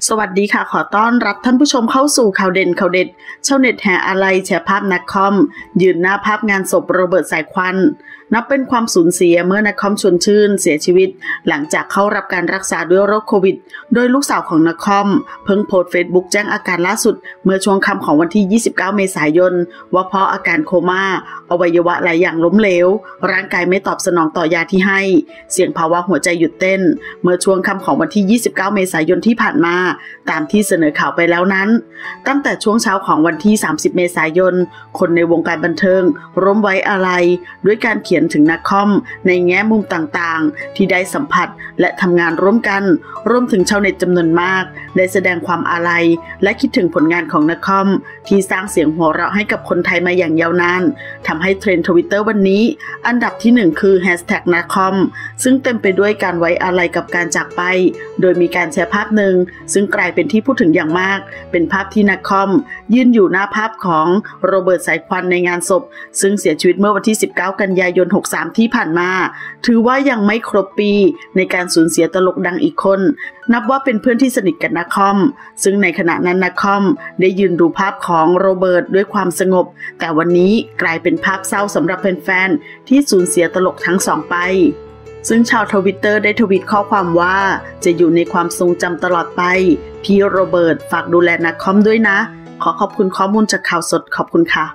สวัสดีค่ะขอต้อนรับท่านผู้ชมเข้าสู่ข่าวเด่นข่าวเด็ดชาวเน็ตแห่อาลัยแชร์ภาพนักคอมยืนหน้าภาพงานศพโรเบิร์ตสายควันนับเป็นความสูญเสียเมื่อนักคอมชวนชื่นเสียชีวิตหลังจากเข้ารับการรักษาด้วยโรคโควิดโดยลูกสาวของนักคอมเพิ่งโพสต์เฟซบุ๊กแจ้งอาการล่าสุดเมื่อช่วงค่ำของวันที่29เมษายนว่าเพราะอาการโคม่าอวัยวะหลายอย่างล้มเหลวร่างกายไม่ตอบสนองต่อยาที่ให้เสี่ยงภาวะหัวใจหยุดเต้นเมื่อช่วงค่ำของวันที่29เมษายนที่ผ่านมาตามที่เสนอข่าวไปแล้วนั้นตั้งแต่ช่วงเช้าของวันที่30เมษายนคนในวงการบันเทิงร่วมไว้อาลัยด้วยการเขียนถึงนักคอมในแง่มุมต่างๆที่ได้สัมผัสและทำงานร่วมกันรวมถึงชาวเน็ตจำนวนมากได้แสดงความอาลัยและคิดถึงผลงานของนักคอมที่สร้างเสียงหัวเราะให้กับคนไทยมาอย่างยาวนานทำให้เทรนด์ Twitter วันนี้อันดับที่1คือ นักคอมซึ่งเต็มไปด้วยการไว้อาลัยกับการจากไปโดยมีการแชร์ภาพหนึ่งซึ่งกลายเป็นที่พูดถึงอย่างมากเป็นภาพที่นักคอมยืนอยู่หน้าภาพของโรเบิร์ตสายควันในงานศพซึ่งเสียชีวิตเมื่อวันที่19กันยายน63ที่ผ่านมาถือว่ายังไม่ครบปีในการสูญเสียตลกดังอีกคนนับว่าเป็นเพื่อนที่สนิทกับนักคอมซึ่งในขณะนั้นนักคอมได้ยืนดูภาพของโรเบิร์ตด้วยความสงบแต่วันนี้กลายเป็นภาพเศร้าสำหรับแฟนๆที่สูญเสียตลกทั้งสองไปซึ่งชาวทวิตเตอร์ได้ทวีตข้อความว่าจะอยู่ในความทรงจำตลอดไปพี่โรเบิร์ตฝากดูแลนักคอมด้วยนะขอขอบคุณข้อมูลจากข่าวสดขอบคุณค่ะ